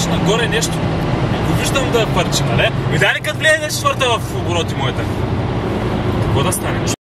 беше нагоре нещо. Го виждам да парчи, нали? Видя ли като влезе четвърта в обороти моята? Какво да стане?